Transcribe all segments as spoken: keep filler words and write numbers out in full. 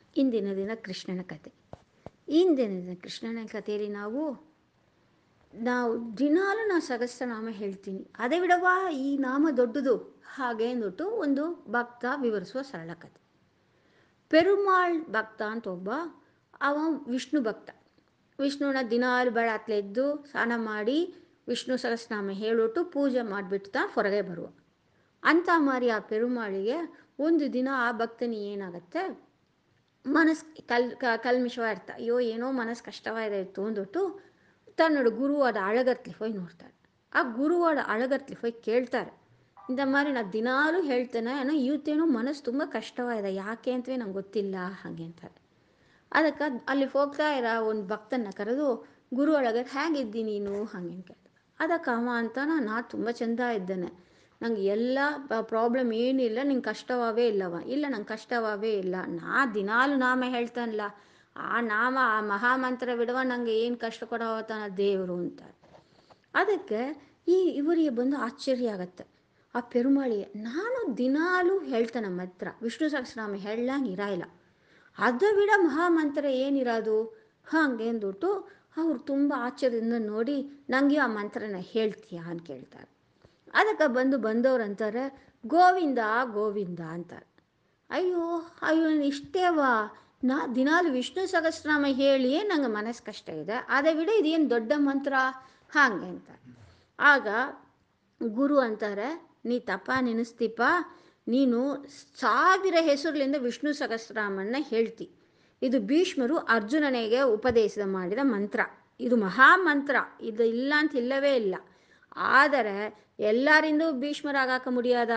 ಇಂದಿನ ದಿನ ಕೃಷ್ಣನ ಕತೆ. ಇಂದಿನ ದಿನ ಕೃಷ್ಣನ ಕಥೆಯಲ್ಲಿ ನಾವು ನಾವು ದಿನಾಲು ನಾನು ಸಹಸ್ರನಾಮ ಹೇಳ್ತೀನಿ, ಅದೇ ಬಿಡವಾ ಈ ನಾಮ ದೊಡ್ಡದು ಹಾಗೆ ಅಂದ್ಬಿಟ್ಟು ಒಂದು ಭಕ್ತ ವಿವರಿಸುವ ಸರಳ ಕತೆ. ಪೆರುಮಾಳ್ ಭಕ್ತ ಅಂತ ಒಬ್ಬ, ಅವ ವಿಷ್ಣು ಭಕ್ತ. ವಿಷ್ಣುನ ದಿನಾಲು ಬೆಳತ್ಲೆ ಎದ್ದು ಸ್ನಾನ ಮಾಡಿ ವಿಷ್ಣು ಸಹಸ್ರನಾಮ ಹೇಳ್ಬಿಟ್ಟು ಪೂಜೆ ಮಾಡಿಬಿಟ್ಟು ಹೊರಗೆ ಬರುವ ಅಂತ ಮಾರಿ ಆ ಪೆರುಮಾಳಿಗೆ ಒಂದು ದಿನ ಆ ಭಕ್ತನಿ ಏನಾಗತ್ತೆ, ಮನಸ್ಸು ಕಲ್ ಕಲ್ಮಿಷವಾಗಿರ್ತ, ಅಯ್ಯೋ ಏನೋ ಮನಸ್ಸು ಕಷ್ಟವಾಗಿದೆ ಇತ್ತು ಅಂದ್ಬಿಟ್ಟು ತನ್ನೋಡು ಗುರುವಾದ ಅಳಗರ್ಲಿ ಹೋಗಿ ನೋಡ್ತಾರೆ. ಆ ಗುರುವಾದ ಅಳಗರ್ಲಿ ಹೋಗಿ ಕೇಳ್ತಾರೆ, ಇಂಥ ಮಾರಿ ನಾನು ದಿನಾಲೂ ಹೇಳ್ತೇನೆ, ಏನೋ ಇವತ್ತೇನೋ ಮನಸ್ಸು ತುಂಬ ಕಷ್ಟವಾಗಿದೆ, ಯಾಕೆ ಅಂತವೇ ನಂಗೆ ಗೊತ್ತಿಲ್ಲ ಹಾಗೆ ಅಂತಾರೆ. ಅದಕ್ಕೆ ಅಲ್ಲಿ ಹೋಗ್ತಾ ಇರೋ ಒಂದು ಭಕ್ತನ ಕರೆದು, ಗುರು ಅಳಗರ್ ಹೇಗಿದ್ದೀನಿ ನೀನು ಹಾಗೆ ಕೇಳ್ತಾರೆ. ಅದಕ್ಕೆ ಅವ ಅಂತಾನ, ನಾ ತುಂಬ ಚೆಂದ ಇದ್ದೇನೆ, ನಂಗೆ ಎಲ್ಲ ಪ್ರಾಬ್ಲಮ್ ಏನಿಲ್ಲ, ನಿಂಗೆ ಕಷ್ಟವಾಗೇ ಇಲ್ಲವ. ಇಲ್ಲ ನಂಗೆ ಕಷ್ಟವಾಗೇ ಇಲ್ಲ, ನಾ ದಿನಾಲು ನಾಮ ಹೇಳ್ತಾನಲ್ಲ, ಆ ನಾಮ ಆ ಮಹಾಮಂತ್ರ ಬಿಡುವ, ನಂಗೆ ಏನು ಕಷ್ಟ ಕೊಡೋತಾನ ದೇವರು ಅಂತಾರೆ. ಅದಕ್ಕೆ ಈ ಇವರಿಗೆ ಬಂದು ಆಶ್ಚರ್ಯ ಆಗತ್ತೆ. ಆ ಪೆರುಮಾಳಿಗೆ, ನಾನು ದಿನಾಲು ಹೇಳ್ತಾನೆ ನಮ್ಮ ಹತ್ರ ವಿಷ್ಣು ಸಹಸ್ರನಾಮ ಹೇಳಂಗೆ ಇರಾಯಿಲ್ಲ, ಅದು ಬಿಡ ಮಹಾಮಂತ್ರ ಏನಿರೋದು ಹಾಗೆ ಅಂದ್ಬಿಟ್ಟು ಅವ್ರು ತುಂಬ ಆಶ್ಚರ್ಯದಿಂದ ನೋಡಿ, ನನಗೆ ಆ ಮಂತ್ರನ ಹೇಳ್ತೀಯಾ ಅಂತ ಕೇಳ್ತಾರೆ. ಅದಕ್ಕೆ ಬಂದು ಬಂದವ್ರು ಅಂತಾರೆ, ಗೋವಿಂದ ಗೋವಿಂದ ಅಂತಾರೆ. ಅಯ್ಯೋ ಅಯ್ಯೋ ಇಷ್ಟೇವಾ, ನಾ ದಿನಾಲು ವಿಷ್ಣು ಸಹಸ್ರನಾಮ ಹೇಳಿ ನಂಗೆ ಮನಸ್ಸು ಕಷ್ಟ ಇದೆ, ಅದೇ ಬಿಡ ಇದೇನು ದೊಡ್ಡ ಮಂತ್ರ ಹಾಗೆ ಅಂತಾರೆ. ಆಗ ಗುರು ಅಂತಾರೆ, ನೀ ತಪ್ಪ ನೆನೆಸ್ತೀಪ, ನೀನು ಸಾವಿರ ಹೆಸರುಗಳಿಂದ ವಿಷ್ಣು ಸಹಸ್ರನಾಮನ ಹೇಳ್ತಿ, ಇದು ಭೀಷ್ಮರು ಅರ್ಜುನನಿಗೆ ಉಪದೇಶ ಮಾಡಿದ ಮಂತ್ರ, ಇದು ಮಹಾಮಂತ್ರ, ಇದು ಇಲ್ಲ ಅಂತ ಇಲ್ಲವೇ ಇಲ್ಲ. ಆದರೆ ಎಲ್ಲರಿಂದೂ ಭೀಷ್ಮರಾಗಾಕ ಮುಡಿಯಾದ,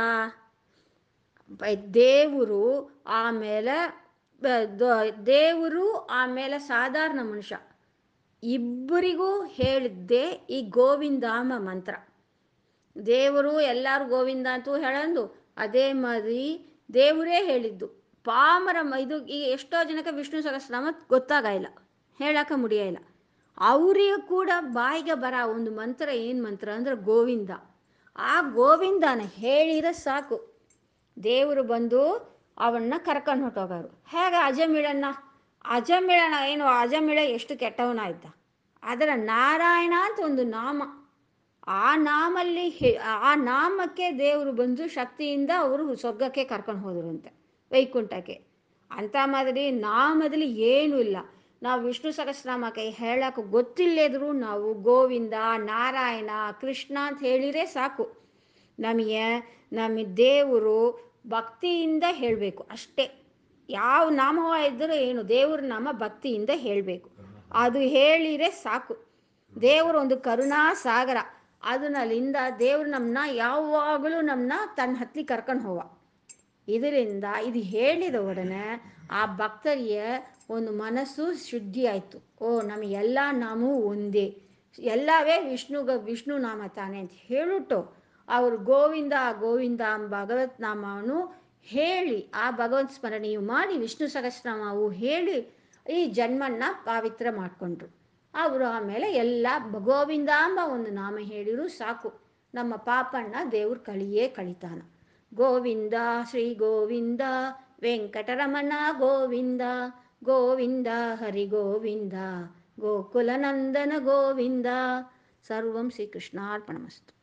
ದೇವರು ಆಮೇಲೆ ದೇವರು ಆಮೇಲೆ ಸಾಧಾರಣ ಮನುಷ್ಯ ಇಬ್ಬರಿಗೂ ಹೇಳಿದ್ದೇ ಈ ಗೋವಿಂದಾಮ ಮಂತ್ರ. ದೇವರು ಎಲ್ಲರೂ ಗೋವಿಂದ ಅಂತೂ ಹೇಳಂದು, ಅದೇ ಮಾದಿರಿ ದೇವರೇ ಹೇಳಿದ್ದು. ಪಾಮರ ಇದು ಈಗ ಎಷ್ಟೋ ಜನಕ್ಕೆ ವಿಷ್ಣು ಸಹಸ್ರನಾಮ ಗೊತ್ತಾಗಲ್ಲ, ಹೇಳಕ್ಕೆ ಮುಡಿಯಲ್ಲ. ಅವರಿಗೂ ಕೂಡ ಬಾಯಿಗೆ ಬರ ಒಂದು ಮಂತ್ರ, ಏನು ಮಂತ್ರ ಅಂದರೆ ಗೋವಿಂದ. ಆ ಗೋವಿಂದನ ಹೇಳಿದ್ರೆ ಸಾಕು, ದೇವರು ಬಂದು ಅವನ್ನ ಕರ್ಕೊಂಡು ಹೊಟ್ಟೋಗೋರು. ಹೇಗೆ ಅಜಮಿಳನ್ನ ಅಜಮಿಳನ ಏನು ಅಜಮಿಳ ಎಷ್ಟು ಕೆಟ್ಟವನಾಯ್ತ, ಅದರ ನಾರಾಯಣ ಅಂತ ಒಂದು ನಾಮ, ಆ ನಾಮಲ್ಲಿ ಆ ನಾಮಕ್ಕೆ ದೇವರು ಬಂದು ಶಕ್ತಿಯಿಂದ ಅವರು ಸ್ವರ್ಗಕ್ಕೆ ಕರ್ಕೊಂಡು ಹೋದರಂತೆ, ವೈಕುಂಠಕ್ಕೆ. ಅಂಥ ಮಾದರಿ ನಾಮದಲ್ಲಿ ಏನೂ ಇಲ್ಲ. ನಾವು ವಿಷ್ಣು ಸಹಸ್ರನಾಮಕ್ಕೆ ಹೇಳಕ್ಕೆ ಗೊತ್ತಿಲ್ಲದ್ರು ನಾವು ಗೋವಿಂದ ನಾರಾಯಣ ಕೃಷ್ಣ ಅಂತ ಹೇಳಿದರೆ ಸಾಕು, ನಮಗೆ ನಮ್ಮ ದೇವರು ಭಕ್ತಿಯಿಂದ ಹೇಳಬೇಕು ಅಷ್ಟೇ. ಯಾವ ನಾಮವ ಇದ್ದರೂ ಏನು, ದೇವ್ರ ನಾಮ ಭಕ್ತಿಯಿಂದ ಹೇಳಬೇಕು, ಅದು ಹೇಳಿದರೆ ಸಾಕು. ದೇವರು ಒಂದು ಕರುಣಾ ಸಾಗರ, ಅದನ್ನಲ್ಲಿಂದ ದೇವರು ನಮ್ಮನ್ನ ಯಾವಾಗಲೂ ನಮ್ಮನ್ನ ತನ್ನ ಹತ್ತಿ ಕರ್ಕೊಂಡು ಹೋವ. ಇದರಿಂದ ಇದು ಹೇಳಿದ ಒಡನೆ ಆ ಭಕ್ತರಿಗೆ ಒಂದು ಮನಸ್ಸು ಶುದ್ಧಿ ಆಯಿತು. ಓ ನಮಗೆಲ್ಲ ನಾಮವೂ ಒಂದೇ, ಎಲ್ಲವೇ ವಿಷ್ಣುಗ ವಿಷ್ಣು ನಾಮ ತಾನೆ ಅಂತ ಹೇಳಿಬಿಟ್ಟು ಅವರು ಗೋವಿಂದ ಗೋವಿಂದ ಭಗವತ್ ನಾಮವನ್ನು ಹೇಳಿ ಆ ಭಗವತ್ ಸ್ಮರಣೆಯು ಮಾಡಿ ವಿಷ್ಣು ಸಹಸ್ರನಾಮವು ಹೇಳಿ ಈ ಜನ್ಮನ್ನ ಪವಿತ್ರ ಮಾಡಿಕೊಂಡ್ರು. ಅವರು ಆಮೇಲೆ ಎಲ್ಲ ಗೋವಿಂದ ಎಂಬ ಒಂದು ನಾಮ ಹೇಳಿದ್ರು ಸಾಕು, ನಮ್ಮ ಪಾಪಣ್ಣ ದೇವ್ರು ಕಳಿಯೇ ಕಳಿತಾನ. ಗೋವಿಂದ ಶ್ರೀ ಗೋವಿಂದ ವೆಂಕಟರಮಣ ಗೋವಿಂದ, ಗೋವಿಂದ ಹರಿ ಗೋವಿಂದ ಗೋಕುಲನಂದನ ಗೋವಿಂದ. ಸರ್ವಂ ಶ್ರೀಕೃಷ್ಣಾರ್ಪಣಮಸ್ತು.